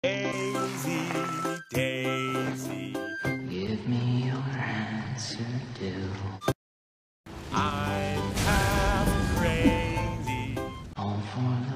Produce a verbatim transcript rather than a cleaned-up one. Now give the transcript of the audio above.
Daisy, Daisy, Give me your answer, do. I'm half crazy. All for